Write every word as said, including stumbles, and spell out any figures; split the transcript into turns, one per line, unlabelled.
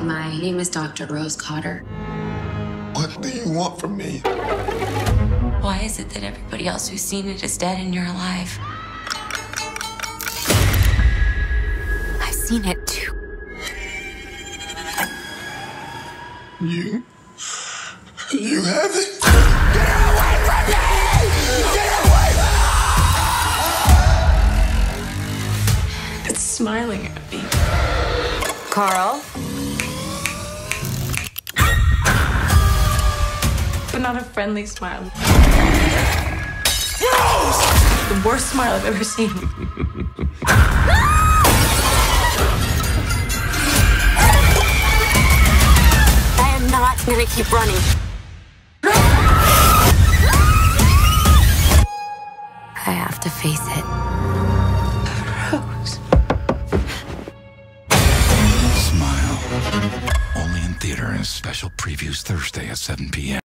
My name is Doctor Rose Cotter.
What do you want from me?
Why is it that everybody else who's seen it is dead and you're alive? I've seen it too.
You... You haven't?
Get away from me! Get away from me!
It's smiling at me.
Carl?
But not a friendly smile. The worst smile I've ever seen.
I am not gonna keep running. I have to face it.
Rose.
Smile. Only in theater and special previews Thursday at seven p m